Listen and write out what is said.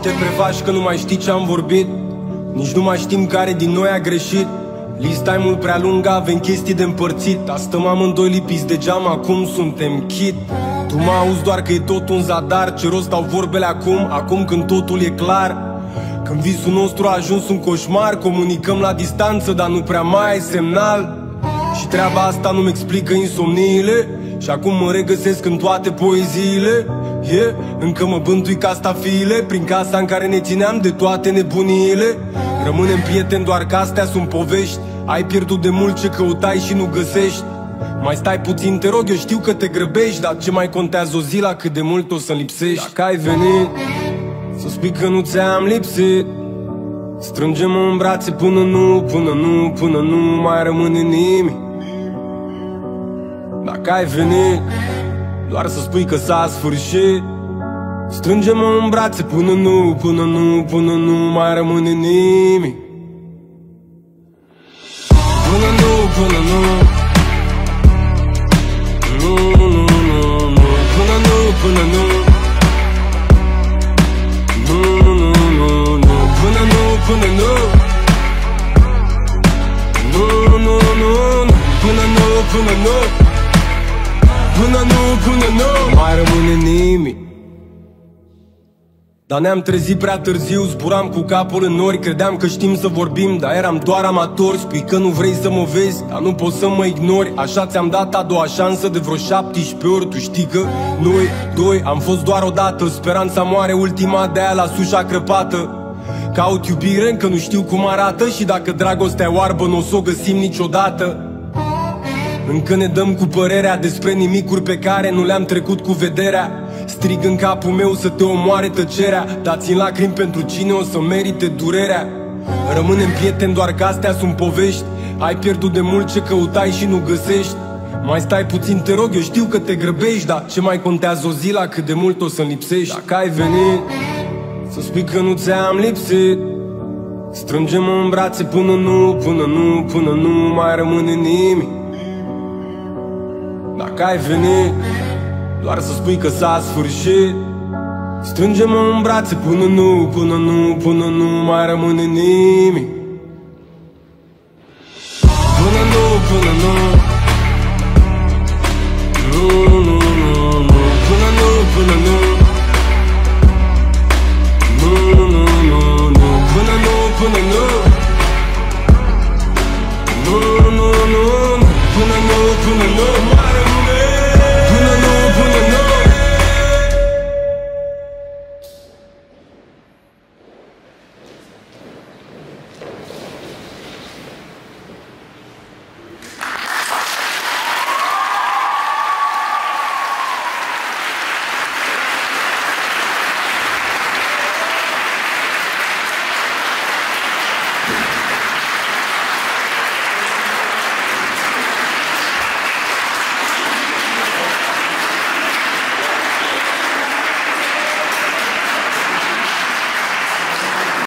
Te prefaci că nu mai știi ce am vorbit, nici nu mai știm care din noi a greșit. Lista e mult prea lungă, avem chestii de împărțit. Astăm amândoi lipiți de geam, acum suntem chit. Tu mă auzi doar că e tot un zadar. Ce rost au vorbele acum când totul e clar. Când visul nostru a ajuns un coșmar, comunicăm la distanță, dar nu prea mai ai semnal. Și treaba asta nu-mi explică insomniile, și acum mă regăsesc în toate poeziile. Încă mă bântui ca stafiile prin casa în care ne țineam de toate nebuniile. Rămânem prieteni doar că astea sunt povești. Ai pierdut de mult ce căutai și nu găsești. Mai stai puțin, te rog, eu știu că te grăbești, dar ce mai contează o zi la cât de mult o să-mi lipsești? Dacă ai venit să spui că nu ți-am lipsit, strângem-mă în brațe până nu mai rămâne nimic. Dacă ai venit doar să spui că s-a sfârșit, strângem-mă în brațe până nu mai rămâne nimic. Până nu până nu până nu până nu până nu până nu până nu mai rămâne nimic. Dar ne-am trezit prea târziu, zburam cu capul în nori. Credeam că știm să vorbim, dar eram doar amatori. Spui că nu vrei să mă vezi, dar nu poți să mă ignori. Așa ți-am dat a doua șansă de vreo 17 ori. Tu știi că noi doi am fost doar o dată. Speranța moare ultima, de-aia la sușa crăpată. Caut iubire, încă nu știu cum arată, și dacă dragostea e oarbă, n-o s-o găsim niciodată. Încă ne dăm cu părerea despre nimicuri pe care nu le-am trecut cu vederea. Strig în capul meu să te omoare tăcerea, dar țin lacrimi pentru cine o să merite durerea. Rămânem prieteni doar că astea sunt povești. Ai pierdut de mult ce căutai și nu găsești. Mai stai puțin, te rog, eu știu că te grăbești, dar ce mai contează o zi la cât de mult o să-mi lipsești? Dacă ai venit să spui că nu ți-am lipsit, strângem-mă în brațe până nu mai rămâne nimic. Dacă ai venit doar să spui că s-a sfârșit, strângem-mă în brațe până nu mai rămâne nimic. Până nu până nu până nu până nu până nu până nu până nu până nu